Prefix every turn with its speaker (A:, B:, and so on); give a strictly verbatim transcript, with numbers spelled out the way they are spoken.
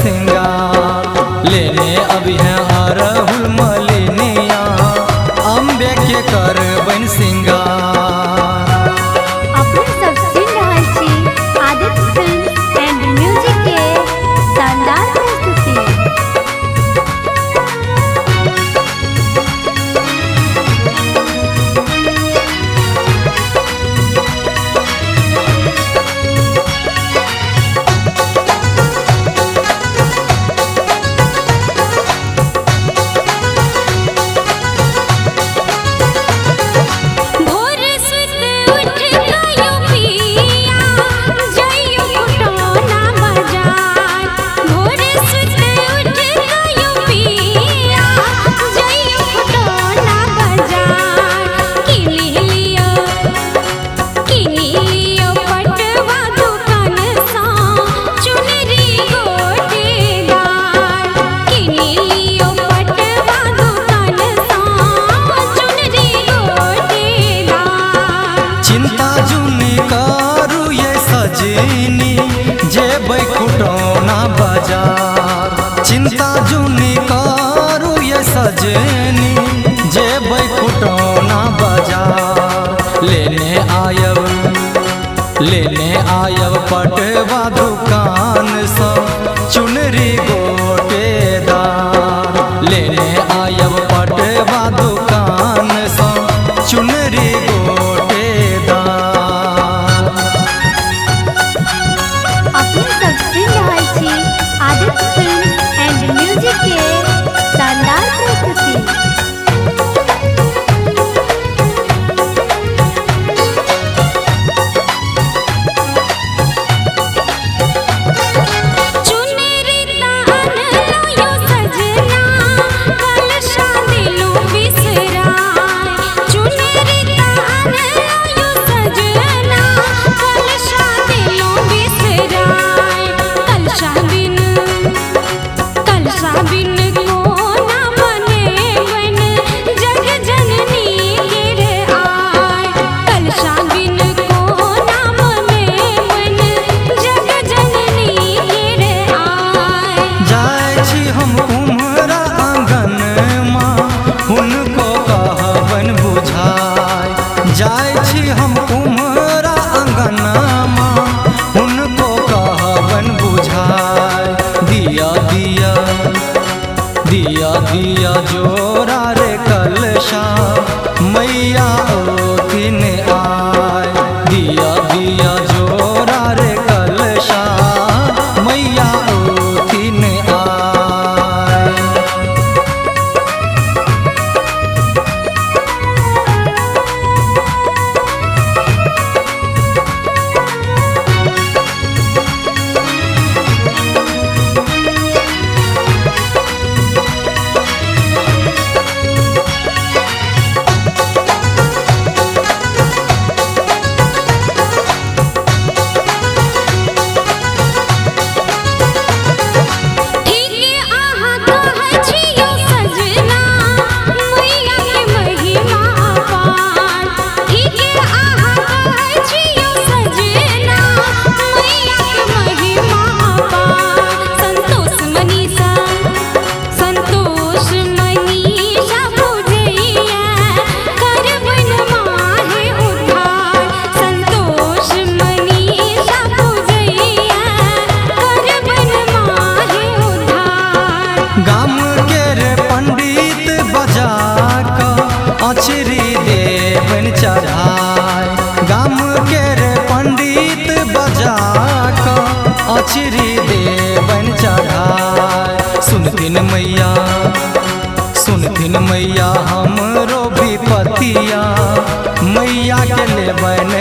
A: सिंगार। लेने अभी है अरहुल मलिनिया अम्बे के कर बन सिंगार।
B: अपने सब सुन रहल छी आदित्य फिल्म एंड म्यूजिक के शानदार प्रस्तुति।
A: चिंता जुनी करू ये सजनी जेबै खुटौना बाजार। चिंता जुनी करू ये सजनी जेबै खुटौना बाजार। लेने आयब लेने आयब पटवा दुकान सँ चुनरी गोटेदार। लेने आयब पटवा दुकान सँ चुनरी
B: आदित्य फिल्म एंड म्यूजिक के शानदार प्रस्तुति। जाय छी हम कुम्हरा अंगनमा उनको कहबन बुझाय। दिया दिया दिया दिया जोरा रे कलशा मैया ओथिन आय। दिया दिया जोरा रे कलशा मैया ओथिन आय। गाम के रे पंडित बजा क अचरी देवन चढ़ाय। गाम के रे पंडित बजा क अचरी देवन चढ़ाय। सुनथिन मैया सुनथिन मैया हमरो विपतिया मैया के लेबन